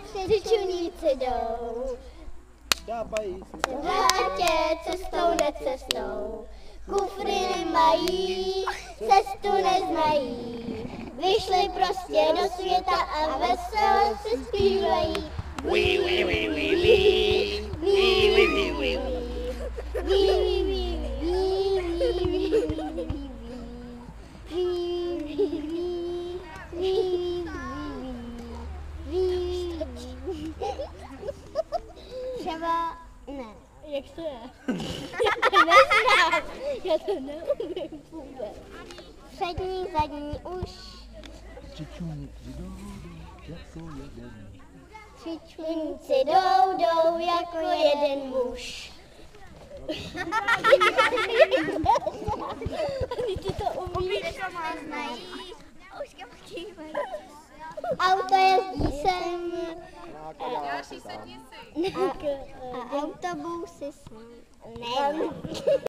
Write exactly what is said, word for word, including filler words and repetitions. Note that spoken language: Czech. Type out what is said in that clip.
Přičuníci jdou. Šťápají si V létě cestou necestou. Kufry nemají, cestu neznají. Vyšli prostě do světa a vesele si zpívají. Wí, wí, wí, wí, wí. Wí, wí, wí, wí, wí. Třeba ne. Jak to je? Já to neznám. Já to neumím vůbec. Přední, zadní už. Čičuníci jdou, jako jeden. Čičuníci jdou, jdou jako jeden muž. Ani ty to umíš. Auto jezdí sem Nákladáci tam. a, a autobusy sem. Ne.